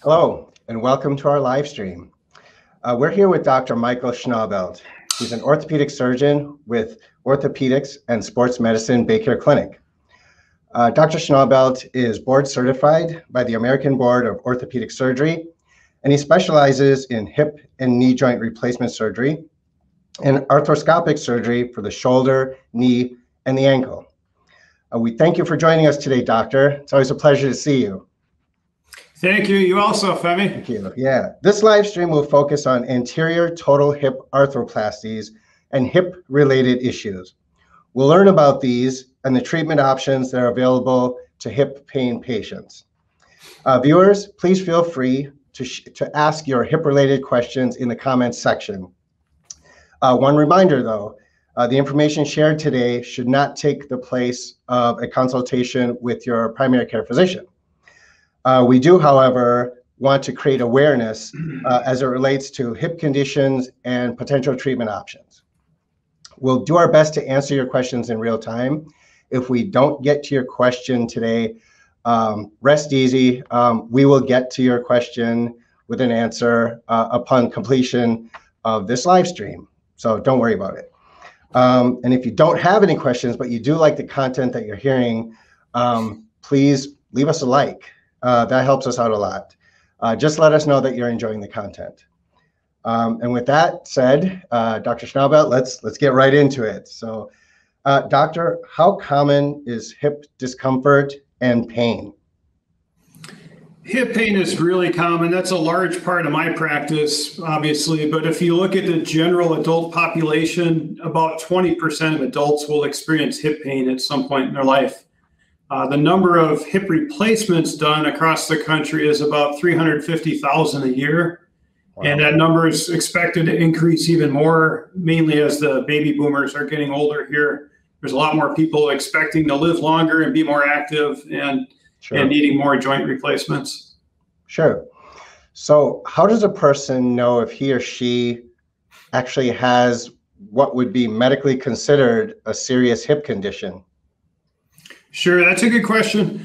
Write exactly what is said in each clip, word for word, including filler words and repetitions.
Hello, and welcome to our live stream. Uh, we're here with Doctor Michael Schnaubelt. He's an orthopedic surgeon with Orthopedics and Sports Medicine Baycare Clinic. Uh, Doctor Schnaubelt is board certified by the American Board of Orthopedic Surgery, and he specializes in hip and knee joint replacement surgery and arthroscopic surgery for the shoulder, knee, and the ankle. Uh, we thank you for joining us today, Doctor. It's always a pleasure to see you. Thank you. You also, Femi. Thank you. Yeah. This live stream will focus on anterior total hip arthroplasties and hip-related issues. We'll learn about these and the treatment options that are available to hip pain patients. Uh, viewers, please feel free to, to ask your hip-related questions in the comments section. Uh, one reminder, though, uh, the information shared today should not take the place of a consultation with your primary care physician. Uh, we do, however, want to create awareness uh, as it relates to hip conditions and potential treatment options. We'll do our best to answer your questions in real time. If we don't get to your question today, um, rest easy. Um, we will get to your question with an answer uh, upon completion of this live stream. So don't worry about it. Um, and if you don't have any questions, but you do like the content that you're hearing, um, please leave us a like. Uh, that helps us out a lot. Uh, just let us know that you're enjoying the content. Um, and with that said, uh, Doctor Schnaubelt, let's let's get right into it. So, uh, Doctor, how common is hip discomfort and pain? Hip pain is really common. That's a large part of my practice, obviously. But if you look at the general adult population, about twenty percent of adults will experience hip pain at some point in their life. Uh, the number of hip replacements done across the country is about three hundred fifty thousand a year. Wow. And that number is expected to increase even more, mainly as the baby boomers are getting older here. There's a lot more people expecting to live longer and be more active and, sure. and needing more joint replacements. Sure. So how does a person know if he or she actually has what would be medically considered a serious hip condition? Sure, that's a good question.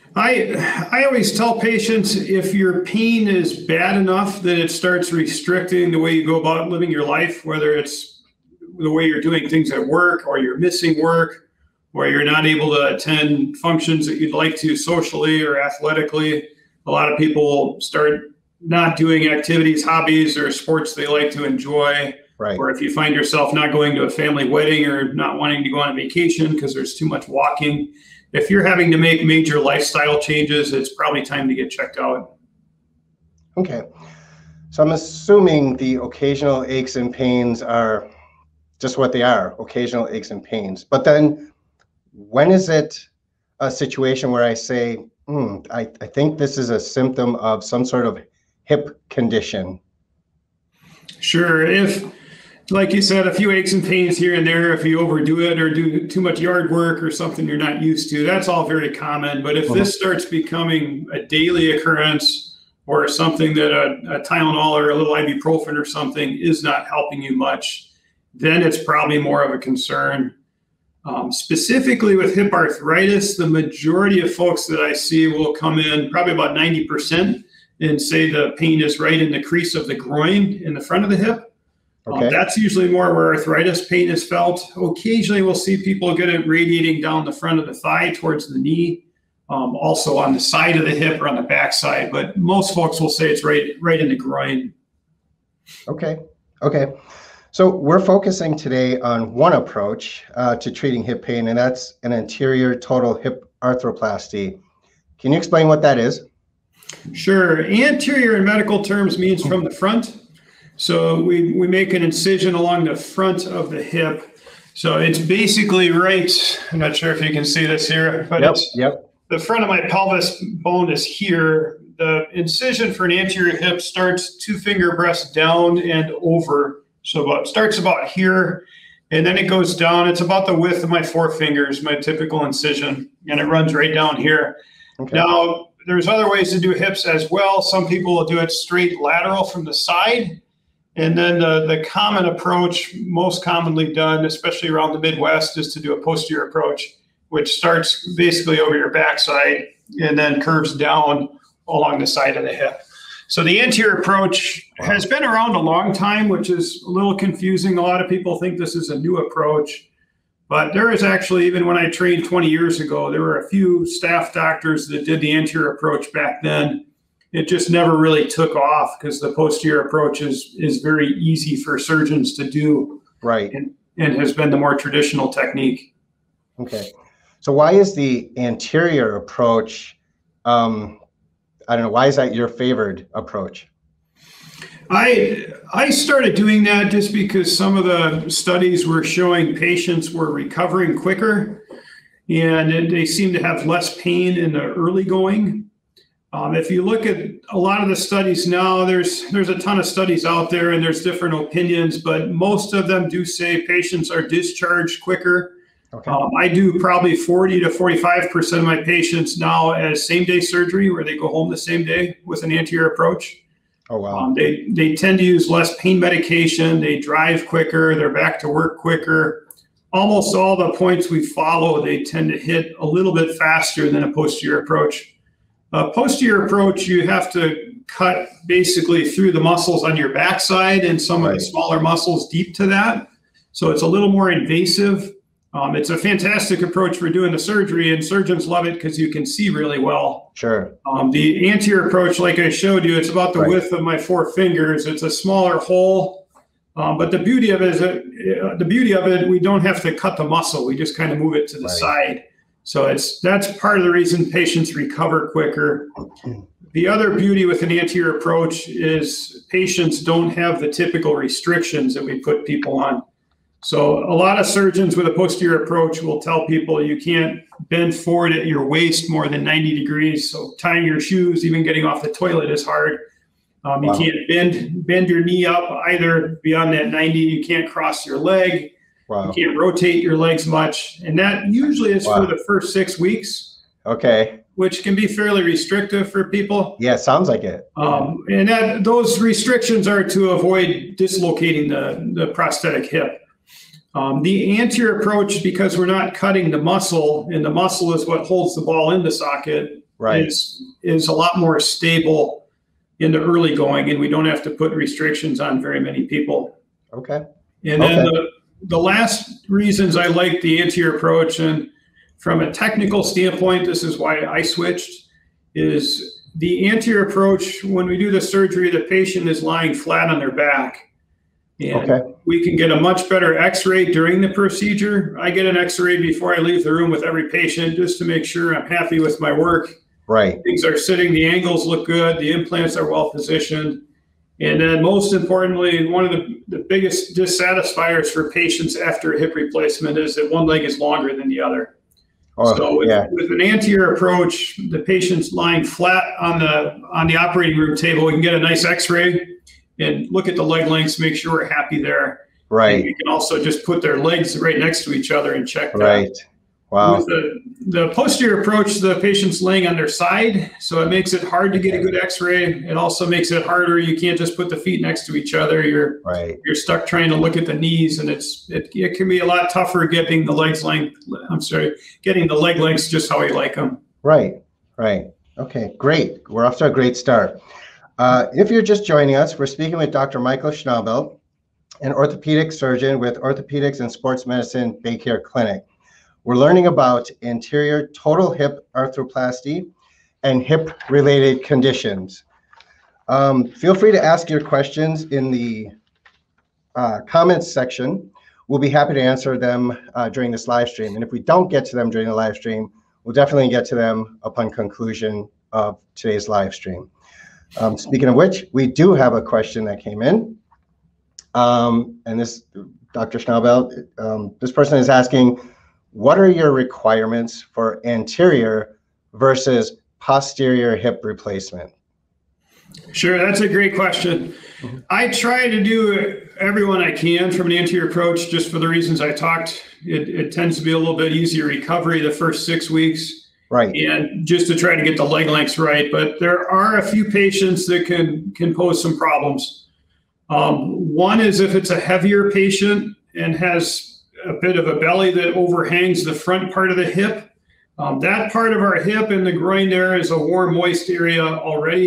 I I always tell patients if your pain is bad enough that it starts restricting the way you go about living your life, whether it's the way you're doing things at work or you're missing work or you're not able to attend functions that you'd like to socially or athletically, a lot of people start not doing activities, hobbies, or sports they like to enjoy. Right. Or if you find yourself not going to a family wedding or not wanting to go on a vacation because there's too much walking, if you're having to make major lifestyle changes, it's probably time to get checked out. Okay. So I'm assuming the occasional aches and pains are just what they are, occasional aches and pains. But then when is it a situation where I say, hmm, I, I think this is a symptom of some sort of hip condition? Sure. If, like you said, a few aches and pains here and there, if you overdo it or do too much yard work or something you're not used to, that's all very common. But if uh-huh. this starts becoming a daily occurrence or something that a, a Tylenol or a little ibuprofen or something is not helping you much, then it's probably more of a concern. Um, specifically with hip arthritis, the majority of folks that I see will come in probably about ninety percent and say the pain is right in the crease of the groin in the front of the hip. Okay. Um, that's usually more where arthritis pain is felt. Occasionally, we'll see people get it radiating down the front of the thigh towards the knee, um, also on the side of the hip or on the back side. But most folks will say it's right, right in the groin. Okay. Okay. So we're focusing today on one approach uh, to treating hip pain, and that's an anterior total hip arthroplasty. Can you explain what that is? Sure. Anterior in medical terms means from the front. So we, we make an incision along the front of the hip. So it's basically right, I'm not sure if you can see this here, but yep, it's yep. the front of my pelvis bone is here. The incision for an anterior hip starts two finger breadths down and over. So about, it starts about here, and then it goes down. It's about the width of my four fingers, my typical incision, and it runs right down here. Okay. Now, there's other ways to do hips as well. Some people will do it straight lateral from the side. And then the, the common approach, most commonly done, especially around the Midwest, is to do a posterior approach, which starts basically over your backside and then curves down along the side of the hip. So the anterior approach has been around a long time, which is a little confusing. A lot of people think this is a new approach, but there is actually, even when I trained twenty years ago, there were a few staff doctors that did the anterior approach back then. It just never really took off because the posterior approach is, is very easy for surgeons to do. Right. And, and has been the more traditional technique. Okay. So why is the anterior approach, um, I don't know, why is that your favored approach? I I started doing that just because some of the studies were showing patients were recovering quicker, and it, they seem to have less pain in the early going. Um, if you look at a lot of the studies now, there's there's a ton of studies out there, and there's different opinions, but most of them do say patients are discharged quicker. Okay. Um, I do probably forty to forty-five percent of my patients now as same-day surgery, where they go home the same day with an anterior approach. Oh, wow. Um, they, they tend to use less pain medication. They drive quicker. They're back to work quicker. Almost all the points we follow, they tend to hit a little bit faster than a posterior approach. A posterior approach, you have to cut basically through the muscles on your backside and some right. of the smaller muscles deep to that. So it's a little more invasive. Um, it's a fantastic approach for doing the surgery, and surgeons love it because you can see really well. Sure. Um, the anterior approach, like I showed you, it's about the right. width of my four fingers. It's a smaller hole, um, but the beauty of it is that uh, the beauty of it, we don't have to cut the muscle. We just kind of move it to the right. side. So it's that's part of the reason patients recover quicker. The other beauty with an anterior approach is patients don't have the typical restrictions that we put people on. So a lot of surgeons with a posterior approach will tell people you can't bend forward at your waist more than ninety degrees. So tying your shoes, even getting off the toilet is hard. Um, you wow. can't bend bend your knee up either beyond that ninety. You can't cross your leg. Wow. You can't rotate your legs much. And that usually is wow. for the first six weeks. Okay. Which can be fairly restrictive for people. Yeah, sounds like it. Um, and that, those restrictions are to avoid dislocating the, the prosthetic hip. Um, the anterior approach, because we're not cutting the muscle, and the muscle is what holds the ball in the socket, right. is, is a lot more stable in the early going, and we don't have to put restrictions on very many people. Okay. And okay. then the, the last reasons I like the anterior approach, and from a technical standpoint, this is why I switched, is the anterior approach, when we do the surgery, the patient is lying flat on their back. And okay. we can get a much better x-ray during the procedure. I get an x-ray before I leave the room with every patient just to make sure I'm happy with my work. Right. Things are sitting, the angles look good, the implants are well positioned. And then most importantly, one of the, the biggest dissatisfiers for patients after a hip replacement is that one leg is longer than the other. Oh, so with, yeah. with an anterior approach, the patient's lying flat on the, on the operating room table. We can get a nice x-ray and look at the leg lengths, make sure we're happy there. Right. And we can also just put their legs right next to each other and check that. Right. Wow. With the, the posterior approach, the patient's laying on their side, so it makes it hard to get a good x-ray. It also makes it harder. You can't just put the feet next to each other. You're right. you're stuck trying to look at the knees, and it's it, it can be a lot tougher getting the legs length. I'm sorry, getting the leg lengths just how you like them. Right. Right. Okay. Great. We're off to a great start. Uh, if you're just joining us, we're speaking with Doctor Michael Schnabel, an orthopedic surgeon with Orthopedics and Sports Medicine Baycare Clinic. We're learning about anterior total hip arthroplasty and hip-related conditions. Um, feel free to ask your questions in the uh, comments section. We'll be happy to answer them uh, during this live stream. And if we don't get to them during the live stream, we'll definitely get to them upon conclusion of today's live stream. Um, speaking of which, we do have a question that came in. Um, and this, Doctor Schnabel, um, this person is asking, what are your requirements for anterior versus posterior hip replacement? Sure, that's a great question. Mm-hmm. I try to do everyone I can from an anterior approach just for the reasons I talked. It, it tends to be a little bit easier recovery the first six weeks. Right. And just to try to get the leg lengths right. But there are a few patients that can, can pose some problems. Um, one is if it's a heavier patient and has a bit of a belly that overhangs the front part of the hip. Um, that part of our hip and the groin there is a warm, moist area already.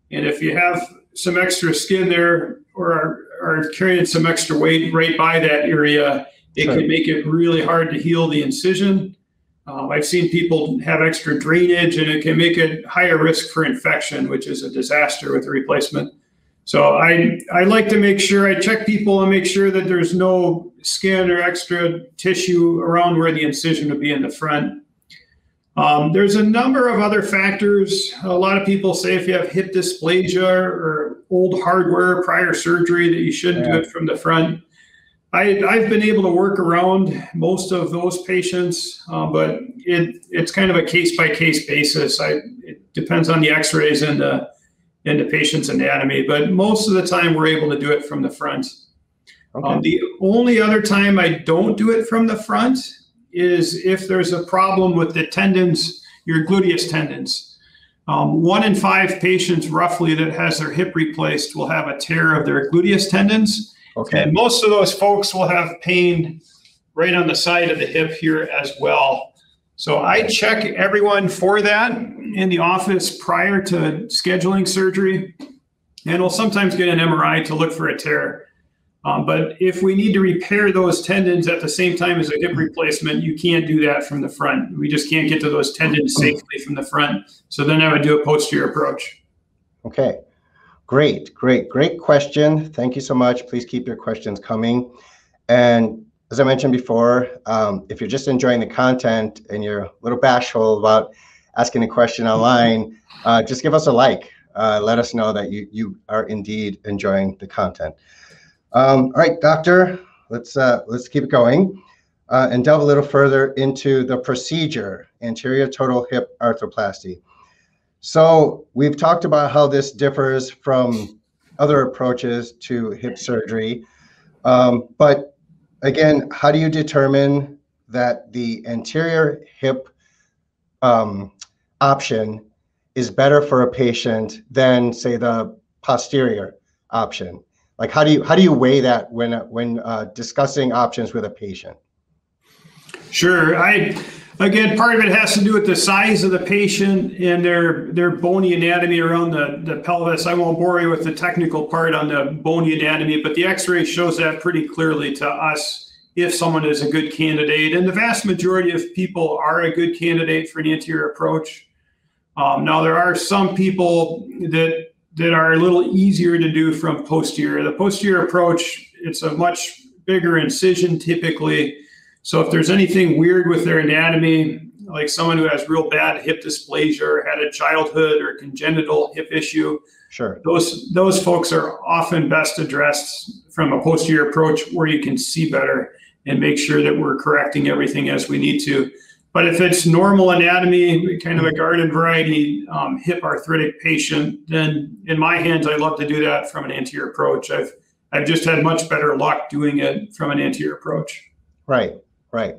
And if you have some extra skin there or are, are carrying some extra weight right by that area, it Sure. can make it really hard to heal the incision. Um, I've seen people have extra drainage, and it can make it higher risk for infection, which is a disaster with the replacement. So I, I like to make sure I check people and make sure that there's no skin or extra tissue around where the incision would be in the front. Um, there's a number of other factors. A lot of people say if you have hip dysplasia or old hardware, prior surgery, that you shouldn't Yeah. do it from the front. I, I've been able to work around most of those patients, uh, but it, it's kind of a case-by-case basis. I, it depends on the x-rays and the, and the patient's anatomy, but most of the time we're able to do it from the front. Okay. Um, the only other time I don't do it from the front is if there's a problem with the tendons, your gluteus tendons. Um, one in five patients roughly that has their hip replaced will have a tear of their gluteus tendons. Okay. And most of those folks will have pain right on the side of the hip here as well. So I check everyone for that in the office prior to scheduling surgery. And we'll sometimes get an M R I to look for a tear. Um, but if we need to repair those tendons at the same time as a hip replacement, you can't do that from the front. We just can't get to those tendons safely from the front. So then I would do a posterior approach. Okay. Great, great, great question. Thank you so much. Please keep your questions coming. And as I mentioned before, um, if you're just enjoying the content and you're a little bashful about asking a question online, uh, just give us a like. Uh, let us know that you, you are indeed enjoying the content. Um, all right, doctor, let's, uh, let's keep it going uh, and delve a little further into the procedure, anterior total hip arthroplasty. So we've talked about how this differs from other approaches to hip surgery. Um, but again, how do you determine that the anterior hip um, option is better for a patient than, say, the posterior option? Like, how do you how do you weigh that when when uh, discussing options with a patient? Sure. I again, part of it has to do with the size of the patient and their their bony anatomy around the, the pelvis. I won't bore you with the technical part on the bony anatomy, but the x-ray shows that pretty clearly to us if someone is a good candidate. And the vast majority of people are a good candidate for an anterior approach. Um, now, there are some people that that are a little easier to do from posterior. The posterior approach, it's a much bigger incision typically. So if there's anything weird with their anatomy, like someone who has real bad hip dysplasia or had a childhood or congenital hip issue, sure, those those folks are often best addressed from a posterior approach where you can see better and make sure that we're correcting everything as we need to. But if it's normal anatomy, kind of a garden variety um, hip arthritic patient, then in my hands, I love to do that from an anterior approach. I've I've just had much better luck doing it from an anterior approach. Right. Right.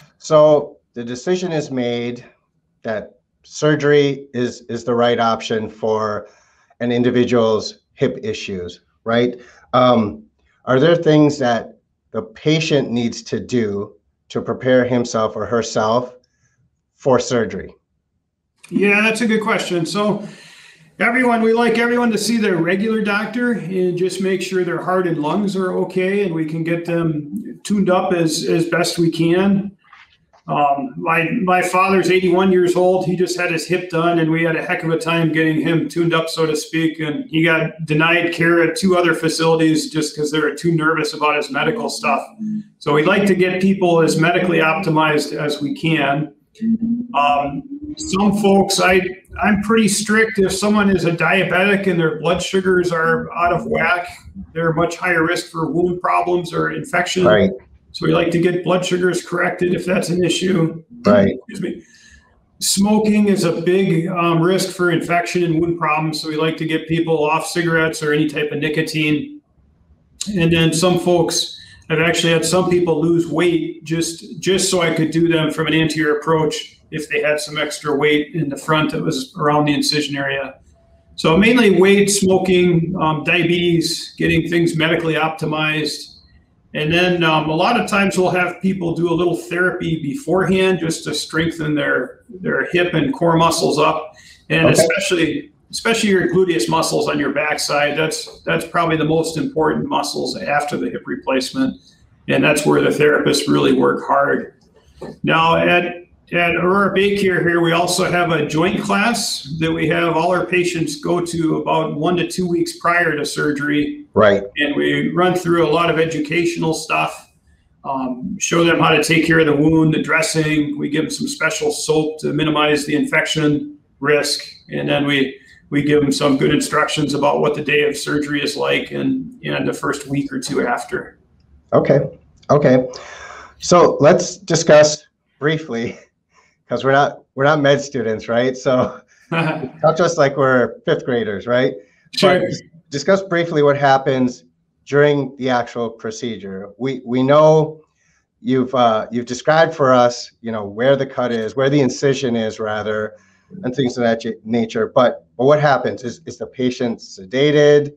So the decision is made that surgery is, is the right option for an individual's hip issues, right? Um, are there things that the patient needs to do to prepare himself or herself for surgery? Yeah, that's a good question. So everyone, we like everyone to see their regular doctor and just make sure their heart and lungs are okay and we can get them tuned up as, as best we can. Um, my, my father's eighty-one years old. He just had his hip done and we had a heck of a time getting him tuned up, so to speak. And he got denied care at two other facilities just because they were too nervous about his medical stuff. So we'd like to get people as medically optimized as we can. Um, some folks, I, I'm pretty strict. If someone is a diabetic and their blood sugars are out of whack, they're much higher risk for wound problems or infection. Right. So we like to get blood sugars corrected if that's an issue. Right. Excuse me. Smoking is a big um, risk for infection and wound problems. So we like to get people off cigarettes or any type of nicotine. And then some folks, I've actually had some people lose weight just, just so I could do them from an anterior approach if they had some extra weight in the front that was around the incision area. So mainly weight, smoking, um, diabetes, getting things medically optimized. And then um, a lot of times we'll have people do a little therapy beforehand just to strengthen their, their hip and core muscles up. And Okay. especially especially your gluteus muscles on your backside. That's that's probably the most important muscles after the hip replacement, and that's where the therapists really work hard. Now at at Aurora Baycare here, we also have a joint class that we have all our patients go to about one to two weeks prior to surgery. Right. And we run through a lot of educational stuff, um, show them how to take care of the wound, the dressing. We give them some special soap to minimize the infection risk. And then we, we give them some good instructions about what the day of surgery is like and, and the first week or two after. Okay. Okay. So let's discuss briefly, because we're not we're not med students, right? So not just like we're fifth graders, right? Sure. But discuss briefly what happens during the actual procedure. We we know you've uh, you've described for us, you know, where the cut is, where the incision is, rather, and things of that nature. But, but what happens? Is is the patient sedated?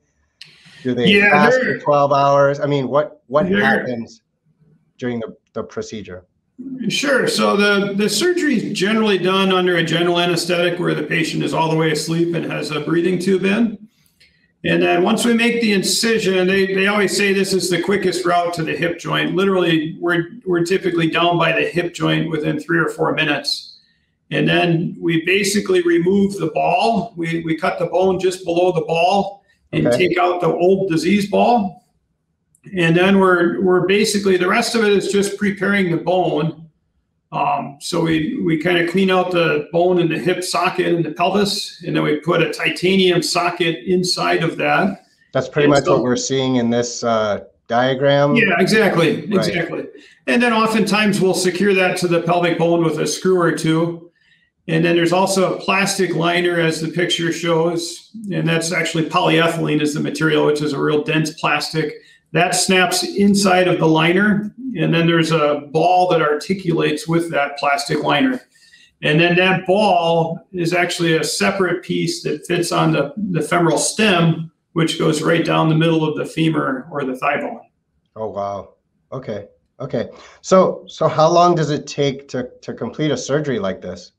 Do they yeah, fast for twelve hours? I mean, what what happens during the, the procedure? Sure. So the, the surgery is generally done under a general anesthetic where the patient is all the way asleep and has a breathing tube in. And then once we make the incision, they, they always say this is the quickest route to the hip joint. Literally, we're, we're typically down by the hip joint within three or four minutes. And then we basically remove the ball. We, we cut the bone just below the ball and okay. take out the old disease ball. And then we're we're basically, the rest of it is just preparing the bone. Um, so we, we kind of clean out the bone in the hip socket and the pelvis, and then we put a titanium socket inside of that. That's pretty and much so, what we're seeing in this uh, diagram. Yeah, exactly, Right. exactly. And then oftentimes we'll secure that to the pelvic bone with a screw or two. And then there's also a plastic liner, as the picture shows, and that's actually polyethylene is the material, which is a real dense plastic. That snaps inside of the liner, and then there's a ball that articulates with that plastic liner. And then that ball is actually a separate piece that fits on the, the femoral stem, which goes right down the middle of the femur or the thigh bone. Oh, wow. Okay. Okay. So, so how long does it take to, to complete a surgery like this?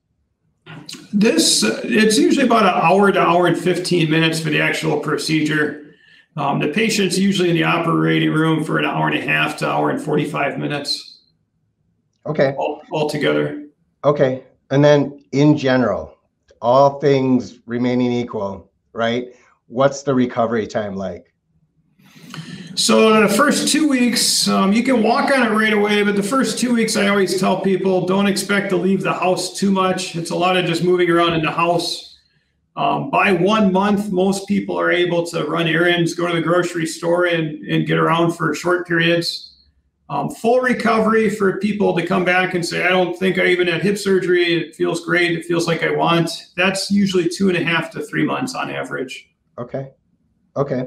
This, uh, it's usually about an hour to hour and fifteen minutes for the actual procedure. Um, the patient's usually in the operating room for an hour and a half to hour and forty-five minutes. Okay. All, altogether. Okay. And then in general, all things remaining equal, right? What's the recovery time like? So the first two weeks, um, you can walk on it right away, but the first two weeks, I always tell people, don't expect to leave the house too much. It's a lot of just moving around in the house. Um, by one month, most people are able to run errands, go to the grocery store, and, and get around for short periods. Um, full recovery for people to come back and say, I don't think I even had hip surgery. It feels great. It feels like I want. That's usually two and a half to three months on average. Okay. Okay.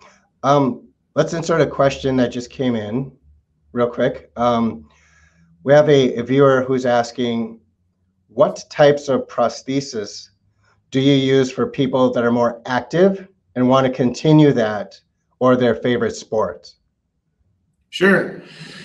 Um, let's insert a question that just came in real quick. Um, we have a, a viewer who's asking, what types of prosthesis do you use for people that are more active and want to continue that, or their favorite sports? Sure.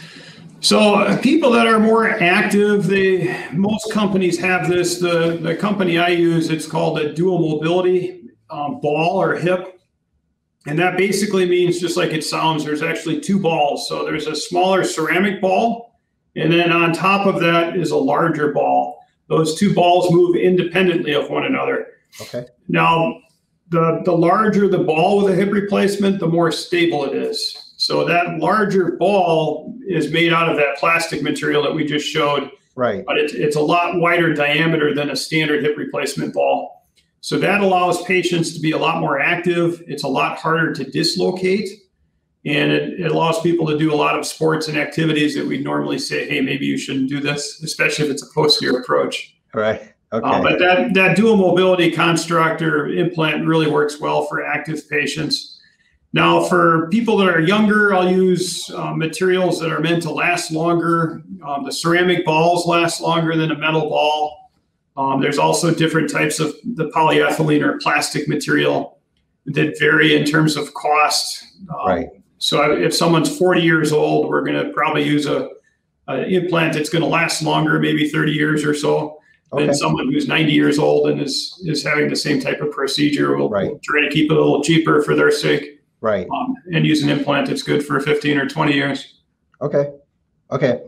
So uh, people that are more active, they most companies have this. The, the company I use, it's called a dual mobility um, ball or hip. And that basically means, just like it sounds, there's actually two balls. So there's a smaller ceramic ball, and then on top of that is a larger ball. Those two balls move independently of one another. Okay. Now, the, the larger the ball with a hip replacement, the more stable it is. So that larger ball is made out of that plastic material that we just showed. Right. But it's, it's a lot wider diameter than a standard hip replacement ball. So that allows patients to be a lot more active. It's a lot harder to dislocate. And it, it allows people to do a lot of sports and activities that we'd normally say, hey, maybe you shouldn't do this, especially if it's a posterior approach. Right. Okay. Uh, but that, that dual mobility construct or implant really works well for active patients. Now, for people that are younger, I'll use uh, materials that are meant to last longer. Um, the ceramic balls last longer than a metal ball. Um, there's also different types of the polyethylene or plastic material that vary in terms of cost. Um, right. So if someone's forty years old, we're going to probably use a, a implant that's going to last longer, maybe thirty years or so. than Okay. someone who's ninety years old and is is having the same type of procedure. We'll, Right. we'll try to keep it a little cheaper for their sake, Right. um, and use an implant that's good for fifteen or twenty years. Okay. Okay.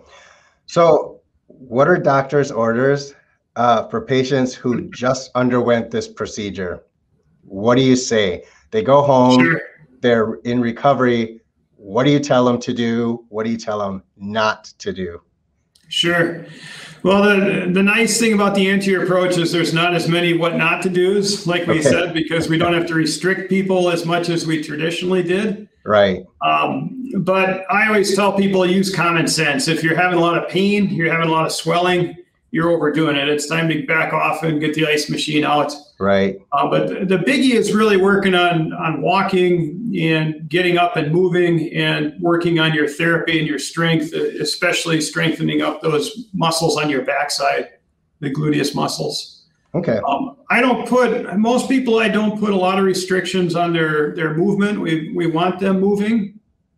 So what are doctors' orders uh, for patients who just underwent this procedure? What do you say? They go home, Sure. they're in recovery. What do you tell them to do? What do you tell them not to do? Sure. Well, the, the nice thing about the anterior approach is there's not as many what not to do's, like we Okay. said, because we don't have to restrict people as much as we traditionally did. Right. Um, but I always tell people use common sense. If you're having a lot of pain, you're having a lot of swelling, you're overdoing it. It's time to back off and get the ice machine out. Right. Uh, but the biggie is really working on, on walking and getting up and moving and working on your therapy and your strength, especially strengthening up those muscles on your backside, the gluteus muscles. Okay. Um, I don't put, most people, I don't put a lot of restrictions on their, their movement. We, we want them moving.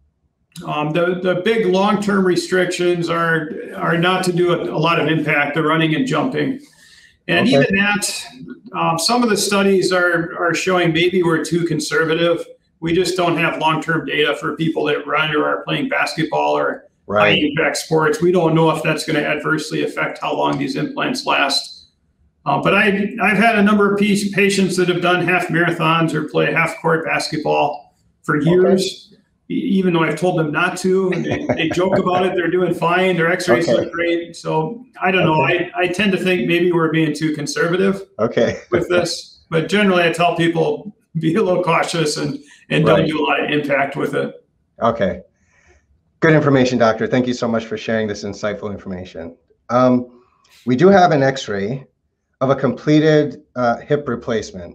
Um, the, the big long-term restrictions are, are not to do a, a lot of impact, the running and jumping. And Okay. even that, um, some of the studies are, are showing maybe we're too conservative. We just don't have long-term data for people that run or are playing basketball or Right. high-impact sports. We don't know if that's going to adversely affect how long these implants last. Uh, but I, I've had a number of p- patients that have done half marathons or play half-court basketball for years. Even though I've told them not to, and they, they joke about it, they're doing fine, their x-rays Okay. look great. So I don't know, Okay. I, I tend to think maybe we're being too conservative Okay. with this, but generally I tell people be a little cautious and, and don't Right. do a lot of impact with it. Okay. Good information, doctor. Thank you so much for sharing this insightful information. Um, we do have an x-ray of a completed uh, hip replacement.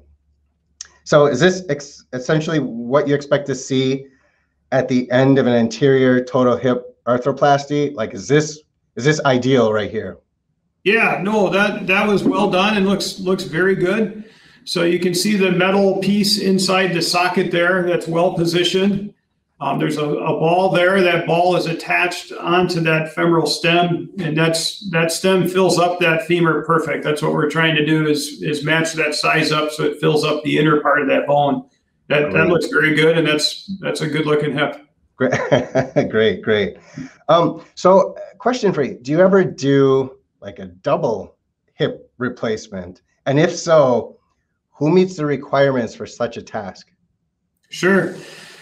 So is this ex- essentially what you expect to see at the end of an anterior total hip arthroplasty? Like, is this is this ideal right here? Yeah, no, that, that was well done and looks, looks very good. So you can see the metal piece inside the socket there that's well positioned. Um, there's a, a ball there. That ball is attached onto that femoral stem, and that's that stem fills up that femur perfect. That's what we're trying to do is is match that size up so it fills up the inner part of that bone. That that Great. looks very good, and that's that's a good looking hip. Great, great, great. Um, so, question for you: do you ever do like a double hip replacement? And if so, who meets the requirements for such a task? Sure.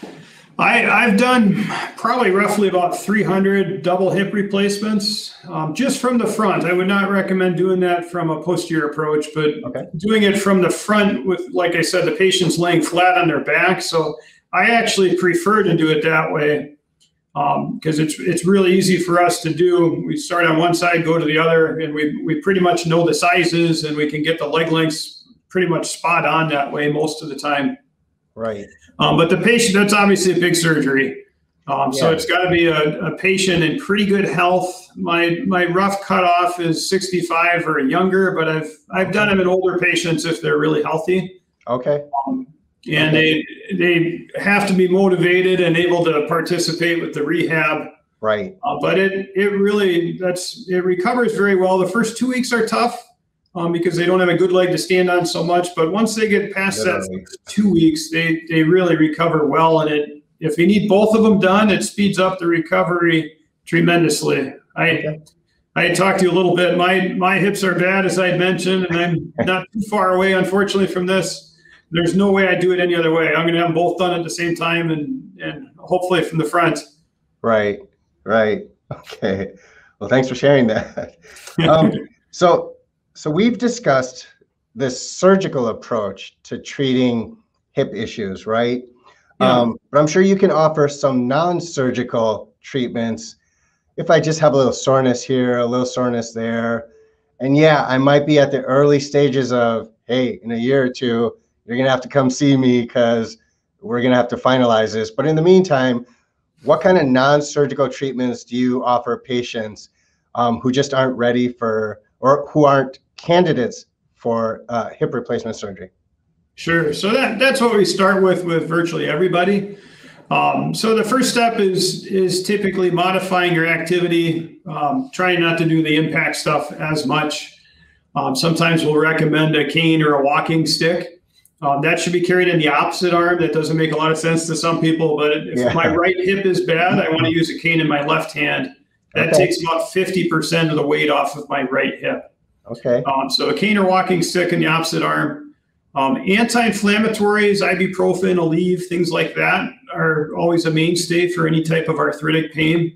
I, I've done probably roughly about three hundred double hip replacements um, just from the front. I would not recommend doing that from a posterior approach, but Okay. doing it from the front with, like I said, the patient's laying flat on their back. So I actually prefer to do it that way because um, it's it's really easy for us to do. We start on one side, go to the other, and we, we pretty much know the sizes, and we can get the leg lengths pretty much spot on that way most of the time. Right. Um, but the patient, that's obviously a big surgery. Um, so Yeah. it's got to be a, a patient in pretty good health. My my rough cutoff is sixty-five or younger, but I've I've done them in older patients if they're really healthy. Okay. Um, and they they have to be motivated and able to participate with the rehab. Right. Uh, but it it really that's it recovers very well. The first two weeks are tough um, because they don't have a good leg to stand on so much. But once they get past Literally. that two weeks, they they really recover well. And it if you need both of them done, it speeds up the recovery tremendously. I Okay. I had talked to you a little bit. My my hips are bad, as I had mentioned, and I'm not too far away, unfortunately, from this. There's no way I'd do it any other way. I'm going to have them both done at the same time, and and hopefully from the front. Right. Right. Okay. Well, thanks for sharing that. Um, so, so we've discussed this surgical approach to treating hip issues, right? Yeah. Um, but I'm sure you can offer some non-surgical treatments. If I just have a little soreness here, a little soreness there, and yeah, I might be at the early stages of, hey, in a year or two, you're going to have to come see me because we're going to have to finalize this. But in the meantime, what kind of non-surgical treatments do you offer patients um, who just aren't ready for, or who aren't candidates for uh, hip replacement surgery? Sure. So that that's what we start with with virtually everybody. Um, so the first step is is typically modifying your activity, um, trying not to do the impact stuff as much. Um, sometimes we'll recommend a cane or a walking stick. Um, that should be carried in the opposite arm. That doesn't make a lot of sense to some people, but if yeah. my right hip is bad, I want to use a cane in my left hand. That okay. takes about fifty percent of the weight off of my right hip. Okay. Um, so a cane or walking stick in the opposite arm. Um, anti-inflammatories, ibuprofen, Aleve, things like that are always a mainstay for any type of arthritic pain.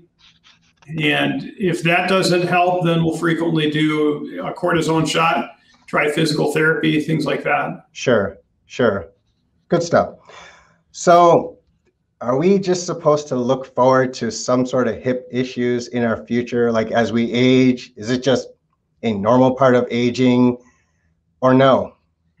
And if that doesn't help, then we'll frequently do a cortisone shot, try physical therapy, things like that. Sure. Sure. Good stuff. So are we just supposed to look forward to some sort of hip issues in our future? Like as we age, is it just a normal part of aging or no?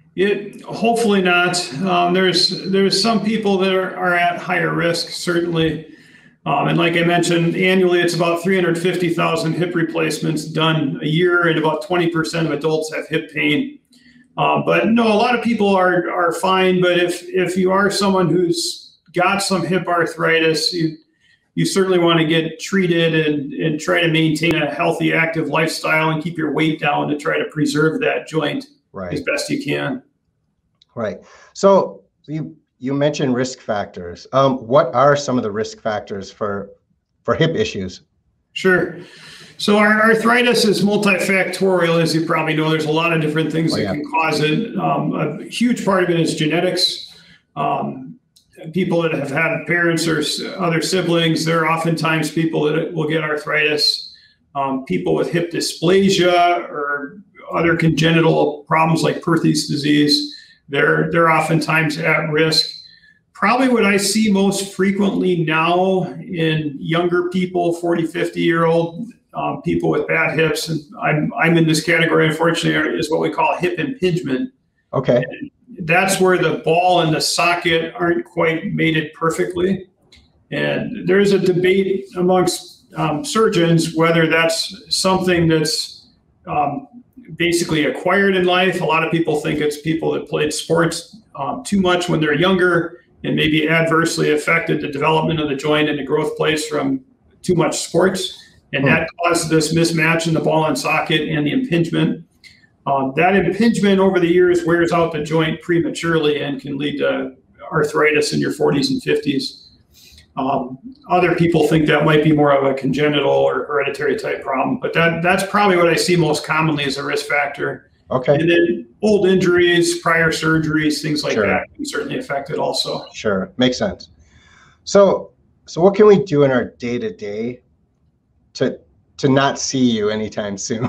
It, hopefully not. Um, there's there's some people that are, are at higher risk, certainly. Um, and like I mentioned, annually it's about three hundred fifty thousand hip replacements done a year, and about twenty percent of adults have hip pain. Uh, but no, a lot of people are are fine. But if if you are someone who's got some hip arthritis, you you certainly want to get treated and and try to maintain a healthy, active lifestyle and keep your weight down to try to preserve that joint right. as best you can. Right. So you you mentioned risk factors. Um, what are some of the risk factors for for hip issues? Sure. So our arthritis is multifactorial, as you probably know. There's a lot of different things oh, that yeah. can cause it. Um, a huge part of it is genetics. Um, people that have had parents or other siblings, they're oftentimes people that will get arthritis. Um, people with hip dysplasia or other congenital problems like Perthes disease, they're, they're oftentimes at risk. Probably what I see most frequently now in younger people, forty, fifty year old um, people with bad hips, and I'm, I'm in this category, unfortunately, is what we call hip impingement. Okay. And that's where the ball and the socket aren't quite mated perfectly. And there's a debate amongst um, surgeons whether that's something that's um, basically acquired in life. A lot of people think it's people that played sports um, too much when they're younger and maybe adversely affected the development of the joint and the growth plates from too much sports. And hmm. that caused this mismatch in the ball and socket and the impingement. Um, that impingement over the years wears out the joint prematurely and can lead to arthritis in your forties and fifties. Um, other people think that might be more of a congenital or hereditary type problem, but that that's probably what I see most commonly as a risk factor. Okay. And then old injuries, prior surgeries, things like sure. that can certainly affect it also. Sure, makes sense. So, so what can we do in our day-to-day to to not see you anytime soon?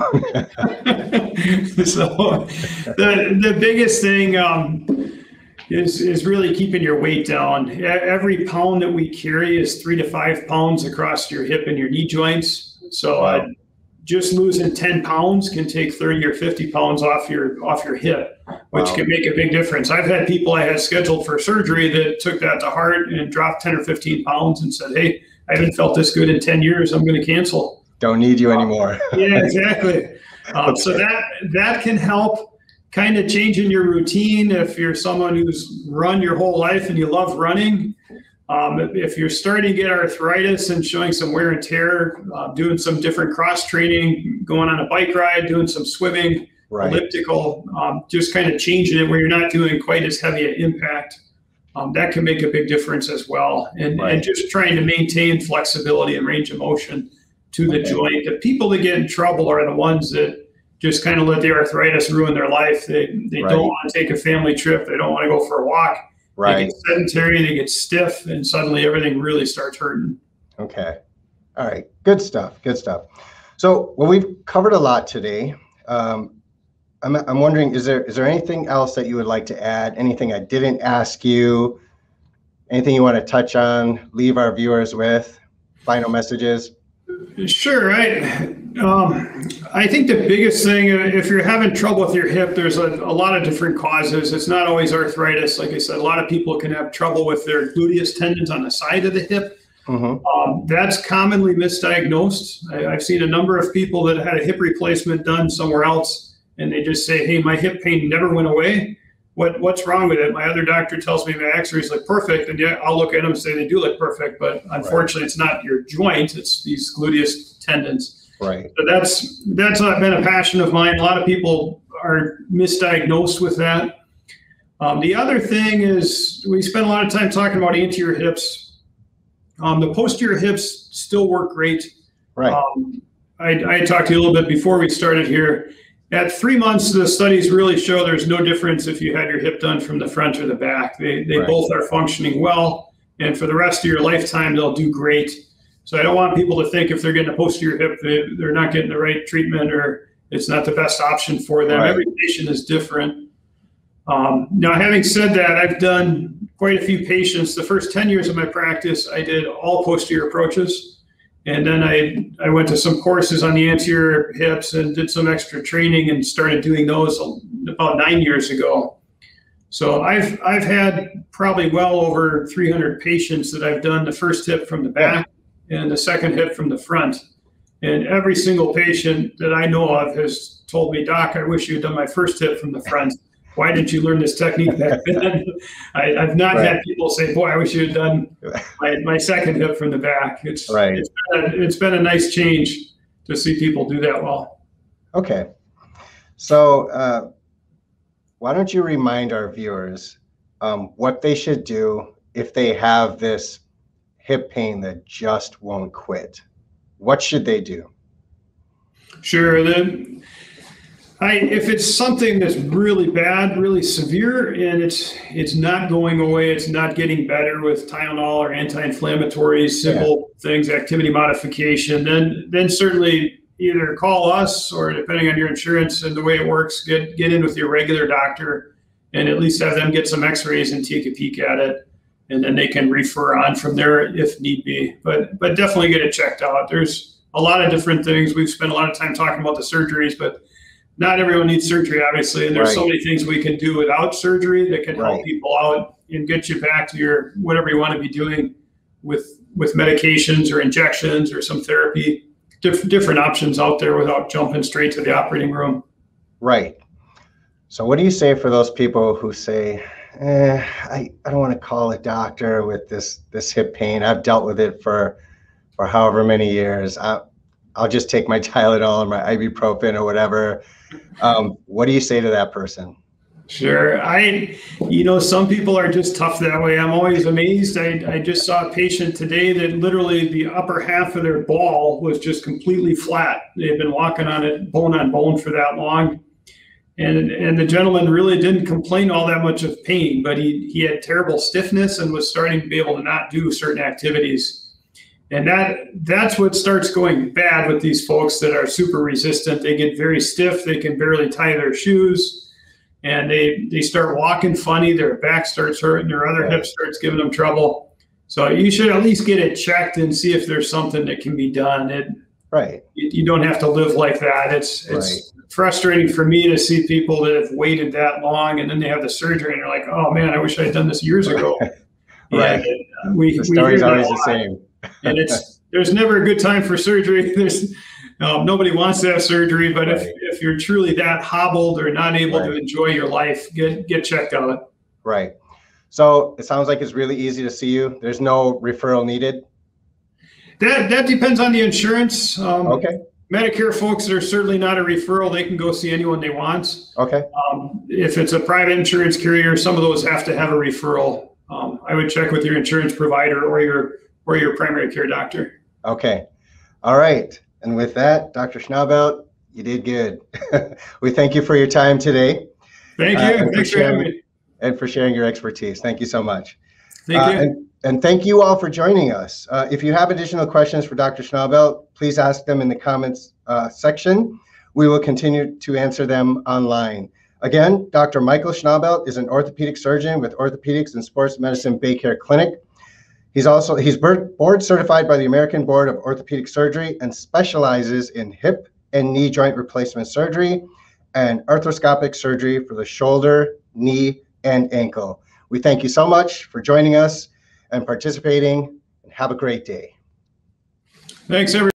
So the the biggest thing um, is is really keeping your weight down. Every pound that we carry is three to five pounds across your hip and your knee joints. So uh, just losing ten pounds can take thirty or fifty pounds off your off your hip, which wow. can make a big difference. I've had people I had scheduled for surgery that took that to heart and dropped ten or fifteen pounds and said, "Hey, I haven't felt this good in ten years. I'm going to cancel. Don't need you anymore." Yeah, exactly. Um, so that that can help kind of changing your routine. If you're someone who's run your whole life and you love running, um, if you're starting to get arthritis and showing some wear and tear, uh, doing some different cross training, going on a bike ride, doing some swimming, right. elliptical, um, just kind of changing it where you're not doing quite as heavy an impact. Um, that can make a big difference as well. And, right. and just trying to maintain flexibility and range of motion to the okay. joint. The people that get in trouble are the ones that just kind of let the arthritis ruin their life. They they right. don't want to take a family trip. They don't want to go for a walk. Right. They get sedentary, they get stiff, and suddenly everything really starts hurting. Okay. All right. Good stuff. Good stuff. So, well, we've covered a lot today. Um, I'm, I'm wondering, is there is there anything else that you would like to add? Anything I didn't ask you? Anything you want to touch on, leave our viewers with? Final messages? Sure. Right. Um, I think the biggest thing, if you're having trouble with your hip, there's a, a lot of different causes. It's not always arthritis. Like I said, a lot of people can have trouble with their gluteus tendons on the side of the hip. Mm-hmm. Um, that's commonly misdiagnosed. I, I've seen a number of people that had a hip replacement done somewhere else, and they just say, "Hey, my hip pain never went away. What what's wrong with it?" My other doctor tells me my x-rays look perfect, and yeah, I'll look at them and say they do look perfect, but unfortunately, right. it's not your joint; it's these gluteus tendons. Right. So that's that's not been a passion of mine. A lot of people are misdiagnosed with that. Um, the other thing is we spend a lot of time talking about anterior hips. Um, the posterior hips still work great. Right. Um, I, I talked to you a little bit before we started here. At three months, the studies really show there's no difference if you had your hip done from the front or the back. They, they Right. both are functioning well, and for the rest of your lifetime, they'll do great. So I don't want people to think if they're getting a posterior hip, they, they're not getting the right treatment or it's not the best option for them. Right. Every patient is different. Um, now, having said that, I've done quite a few patients. The first ten years of my practice, I did all posterior approaches. And then I, I went to some courses on the anterior hips and did some extra training and started doing those about nine years ago. So I've, I've had probably well over three hundred patients that I've done the first hip from the back and the second hip from the front. And every single patient that I know of has told me, Doc, I wish you had done my first hip from the front. Why didn't you learn this technique back then? I, I've not Right. had people say, boy, I wish you had done my, my second hip from the back. It's, Right. it's, been a, it's been a nice change to see people do that well. Okay. So uh, why don't you remind our viewers um, what they should do if they have this hip pain that just won't quit? What should they do? Sure. Then I, if it's something that's really bad, really severe, and it's it's not going away, it's not getting better with Tylenol or anti-inflammatories, simple yeah. things, activity modification, then then certainly either call us or, depending on your insurance and the way it works, get get in with your regular doctor and at least have them get some x-rays and take a peek at it. And then they can refer on from there if need be. But but definitely get it checked out. There's a lot of different things. We've spent a lot of time talking about the surgeries, but not everyone needs surgery, obviously. And there's right. so many things we can do without surgery that can help right. people out and get you back to your whatever you want to be doing with with medications or injections or some therapy. Diff- different options out there without jumping straight to the operating room. Right. So what do you say for those people who say, eh, I, I don't want to call a doctor with this this hip pain. I've dealt with it for for however many years. I, I'll just take my Tylenol or my ibuprofen or whatever. Um, what do you say to that person? Sure. I, you know, some people are just tough that way. I'm always amazed. I, I just saw a patient today that literally the upper half of their ball was just completely flat. They've been walking on it bone on bone for that long. And, and the gentleman really didn't complain all that much of pain, but he, he had terrible stiffness and was starting to be able to not do certain activities. And that that's what starts going bad with these folks that are super resistant. They get very stiff. They can barely tie their shoes. And they, they start walking funny. Their back starts hurting. Their other hip starts giving them trouble. So you should at least get it checked and see if there's something that can be done. It, right. You, you don't have to live like that. It's it's right. frustrating for me to see people that have waited that long and then they have the surgery and they're like, oh man, I wish I had done this years ago. Right. And we, the story's we always the same. And it's there's never a good time for surgery. There's um, nobody wants to have surgery, but right. if, if you're truly that hobbled or not able right. to enjoy your life, get get checked out. Right. So it sounds like it's really easy to see you. There's no referral needed. That that depends on the insurance. Um, okay. Medicare folks that are certainly not a referral, they can go see anyone they want. Okay. Um, if it's a private insurance carrier, some of those have to have a referral. Um, I would check with your insurance provider or your or your primary care doctor. Okay. All right. And with that, Doctor Schnabelt, you did good. We thank you for your time today. Thank you. Uh, Thanks for, for sharing, having me. And for sharing your expertise. Thank you so much. Thank uh, you. And, and thank you all for joining us. Uh, if you have additional questions for Doctor Schnabelt, please ask them in the comments uh, section. We will continue to answer them online. Again, Doctor Michael Schnabelt is an orthopedic surgeon with Orthopedics and Sports Medicine Baycare Clinic. He's also he's board certified by the American Board of Orthopedic Surgery and specializes in hip and knee joint replacement surgery and arthroscopic surgery for the shoulder, knee, and ankle. We thank you so much for joining us and participating, and have a great day. Thanks, everyone.